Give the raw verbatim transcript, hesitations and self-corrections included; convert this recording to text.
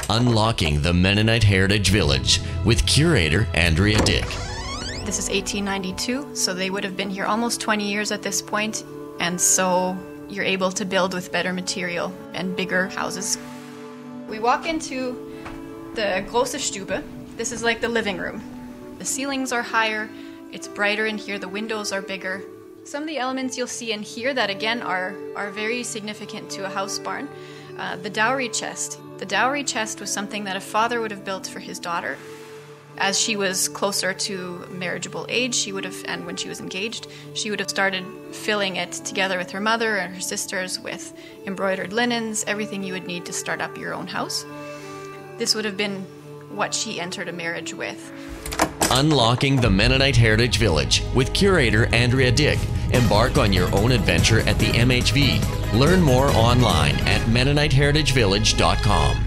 Unlocking the Mennonite Heritage Village with curator Andrea Dick. This is eighteen ninety-two, so they would have been here almost twenty years at this point, and so you're able to build with better material and bigger houses. We walk into the Große Stube. This is like the living room. The ceilings are higher, it's brighter in here, the windows are bigger. Some of the elements you'll see in here that again are, are very significant to a house barn. Uh, the dowry chest. The dowry chest was something that a father would have built for his daughter. As she was closer to marriageable age, she would have, and when she was engaged, she would have started filling it together with her mother and her sisters with embroidered linens, everything you would need to start up your own house. This would have been what she entered a marriage with. Unlocking the Mennonite Heritage Village with curator Andrea Dick. Embark on your own adventure at the M H V. Learn more online at Mennonite Heritage Village dot com.